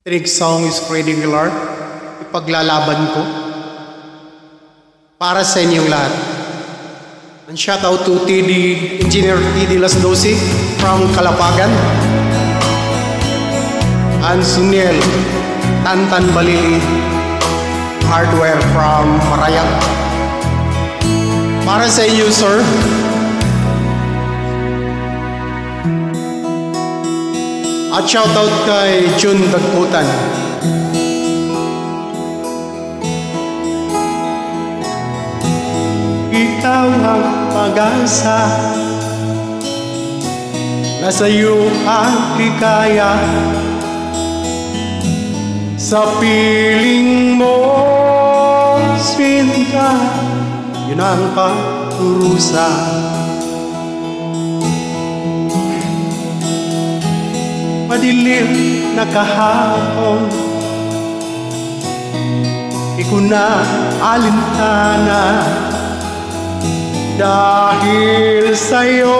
Next song is Freddie Aguilar, Ipaglalaban Ko. Para sa inyong lahat. And shout out to Engineer TD Lasdosi from Kalapagan. And Suniel Tantan Balili Hardware from Marayang. Para sa inyo, sir. At shoutout kay Jun Dagputan. Ikaw ang pag-asa, nasa iyo ang hikaya. Sa piling mo, sinta, yun ang pagkurusa. Madilim na kahapon, di ko na alintana. Dahil sa'yo,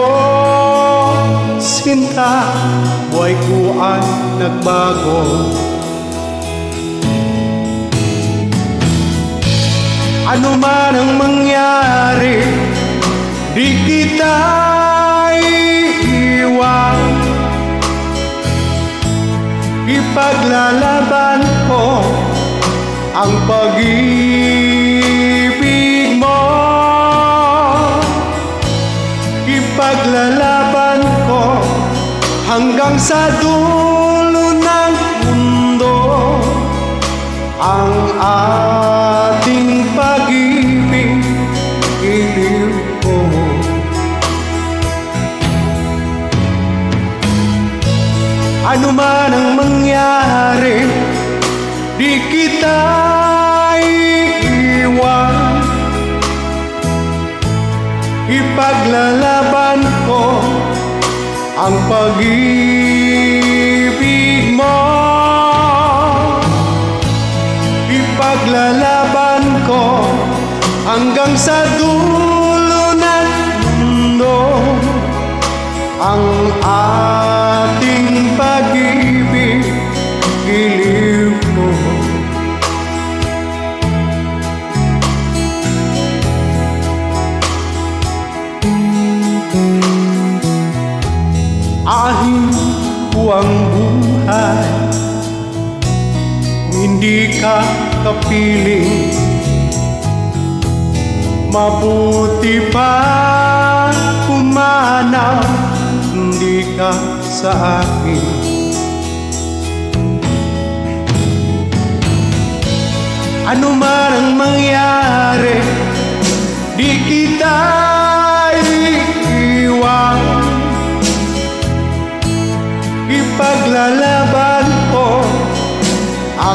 sinta, buhay ko ay nagbago. Ano man ang mangyari, di kita iiwan. Ipaglalaban ko ang pag-ibig mo. Ipaglalaban ko hanggang sa dulo ng mundo ang ating pag-ibig, iliw ko. Ano man ang mangyari, di kita iiwan. Ipaglalaban ko ang pag-ibig mo. Ipaglalaban ko hanggang sa dulo ng mundo ang ating pag-ibig, giliw ko. Ahin ko ang buhay kung hindi ka kapiling. Mabuti pa pumanaw, hindi ka sa akin. Ano man ang mangyari, di kita iiwan. Ipaglalaban ko ang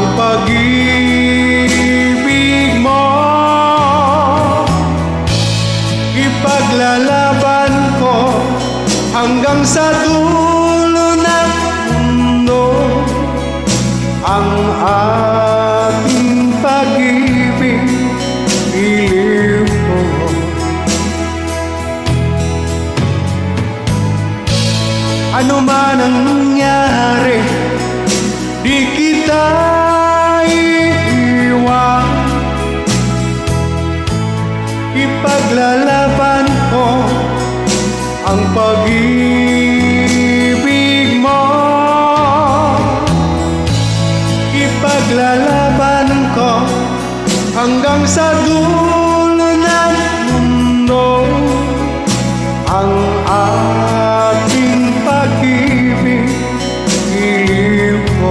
pag-ibig mo. Ipaglalaban ko hanggang sa dulo ng mundo ang ating pag-ibig, iliw ko. Ano man ang nangyari, di kita iiwan. Ipaglalaban ko ang pag-ibig mo. Ipaglalaban ko hanggang sa dulo ng mundo ang ating pag-ibig, iliw ko.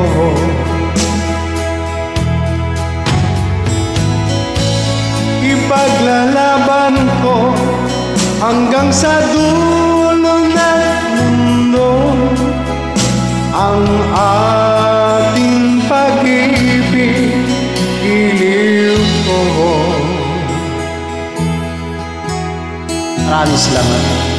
Ipaglalaban ko hanggang sa dulo ng mundo ang ating pag-ibig, iliw ko. Maraming salamat.